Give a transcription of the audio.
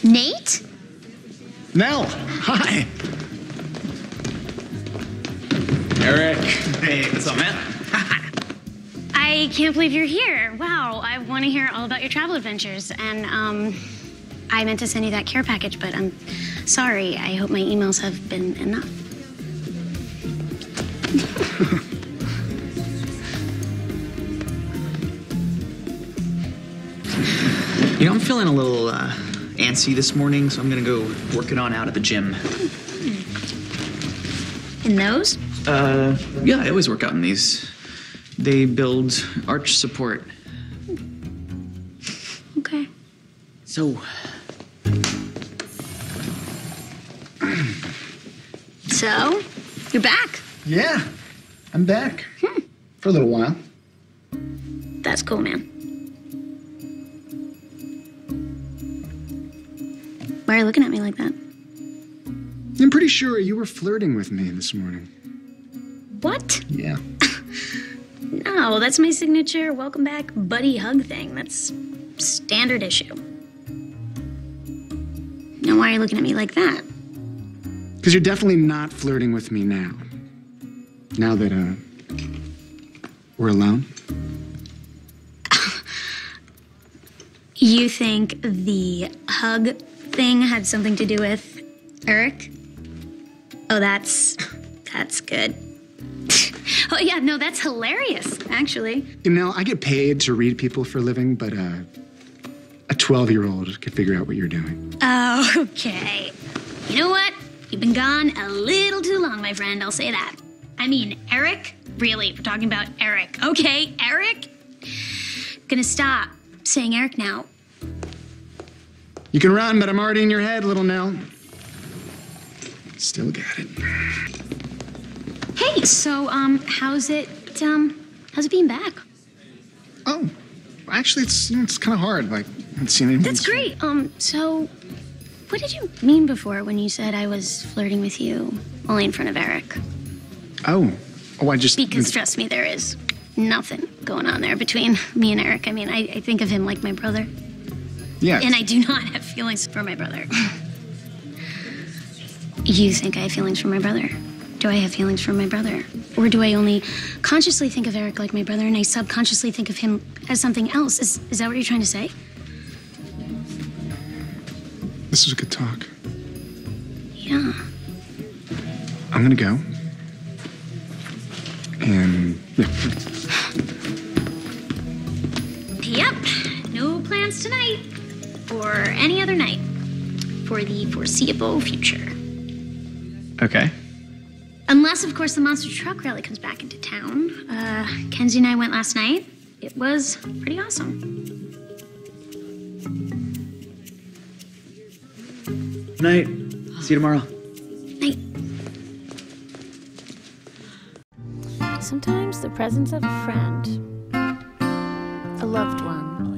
Nate? Nell, hi. Eric. Hey, what's up, man? I can't believe you're here. Wow, I want to hear all about your travel adventures. And, I meant to send you that care package, but I'm sorry. I hope my emails have been enough. You know, I'm feeling a little antsy this morning, so I'm gonna go work it on out at the gym. In those? Yeah, I always work out in these. They build arch support. Okay. So, So, you're back. Yeah, I'm back. For a little while. That's cool, man. Why are you looking at me like that? I'm pretty sure you were flirting with me this morning. What? Yeah. No, that's my signature welcome back buddy hug thing. That's standard issue. Now, why are you looking at me like that? Because you're definitely not flirting with me now. Now that, we're alone. You think the hug thing had something to do with Eric? Oh, that's good. Oh, yeah, no, that's hilarious, actually. You know, I get paid to read people for a living, but, a 12-year-old could figure out what you're doing. Oh, okay. You know what? You've been gone a little too long, my friend, I'll say that. I mean, Eric? Really, we're talking about Eric. Okay, Eric? Gonna stop saying Eric now. You can run, but I'm already in your head, little Nell. Still got it. Hey, so, how's it being back? Oh, actually, it's kind of hard. Like, I haven't seen anyone. That's great. So, what did you mean before when you said I was flirting with you only in front of Eric? Oh, I just... Because trust me, there is nothing going on there between me and Eric. I mean, I think of him like my brother. Yeah. And I do not have feelings for my brother. You think I have feelings for my brother? Do I have feelings for my brother? Or do I only consciously think of Eric like my brother and I subconsciously think of him as something else? Is that what you're trying to say? This was a good talk. Yeah. I'm gonna go. And, yeah. Yep. No plans tonight. Or any other night. For the foreseeable future. okay. Unless, of course, the monster truck rally comes back into town. Kenzie and I went last night. It was pretty awesome. Night. See you tomorrow. Night. Sometimes the presence of a friend, a loved one,